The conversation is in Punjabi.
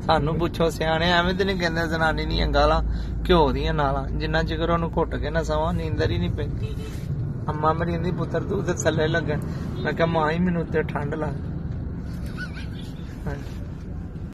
ਸਾਨੂੰ ਪੁੱਛੋ ਸਿਆਣੇ ਐਵੇਂ ਤੇ ਨਹੀਂ ਕਹਿੰਦੇ ਜਨਾਨੀ ਦੀਆਂ ਗਾਲਾਂ ਘਿਓ ਦੀਆਂ ਨਾਲਾਂ ਜਿੰਨਾ ਚਿਰ ਉਹਨੂੰ ਘੁੱਟ ਕੇ ਨਾ ਸਵਾਂ ਨੀਂਦਰ ਹੀ ਨਹੀਂ ਪੈਂਦੀ। ਅੰਮਾ ਮੇਰੀ ਕਹਿੰਦੀ ਪੁੱਤਰ ਤੂੰ ਤੇ ਥੱਲੇ ਲੱਗਣ। ਮੈਂ ਕਿਹਾ ਮਾਂ ਹੀ ਮੈਨੂੰ ਉੱਤੇ ਠੰਡ ਲੱਗ। ਹਾਂਜੀ।